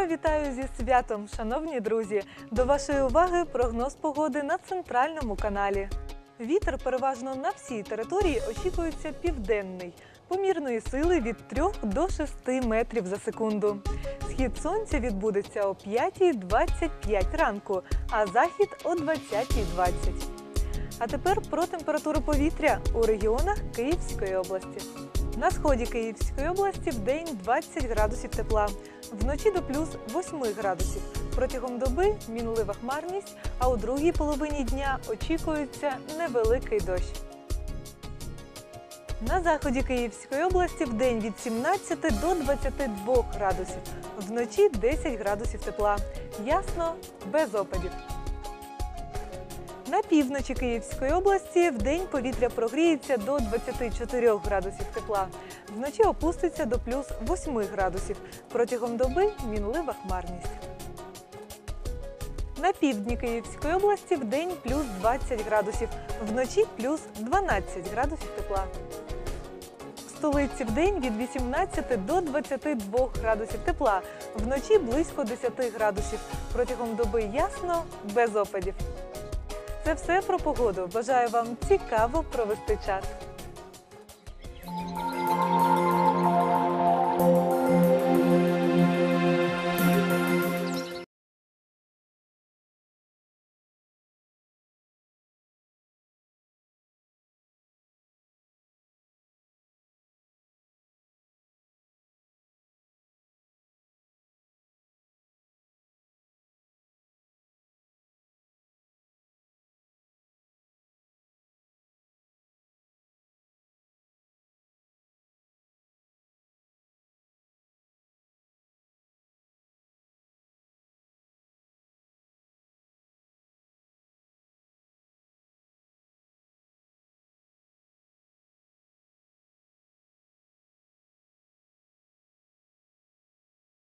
Щиро вітаю зі святом, шановні друзі! До вашої уваги прогноз погоди на центральному каналі. Вітер переважно на всій території очікується південний, помірної сили від 3 до 6 метрів за секунду. Схід сонця відбудеться о 5:25 ранку, а захід о 20:20. А тепер про температуру повітря у регіонах Київської області. На сході Київської області вдень 20 градусів тепла, вночі до плюс 8 градусів. Протягом доби мінлива хмарність, а у другій половині дня очікується невеликий дощ. На заході Київської області вдень від 17 до 22 градусів, вночі 10 градусів тепла. Ясно, без опадів. На півночі Київської області вдень повітря прогріється до 24 градусів тепла, вночі опуститься до плюс 8 градусів. Протягом доби мінлива хмарність. На півдні Київської області вдень плюс 20 градусів, вночі плюс 12 градусів тепла. В столиці вдень від 18 до 22 градусів тепла, вночі близько 10 градусів. Протягом доби ясно, без опадів. Це все про погоду. Бажаю вам цікаво провести час.